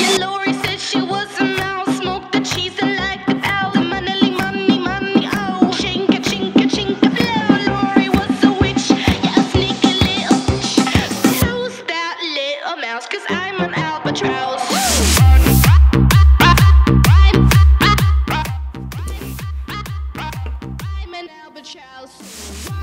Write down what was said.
Lori said she was a mouse, smoked the cheese and like a owl. The money, money, money, oh. Chinka, chinka, chinka, blow. Lori was a witch, yeah, a sneaky little bitch. So who's that little mouse? 'Cause I'm an albatross. I'm an albatross.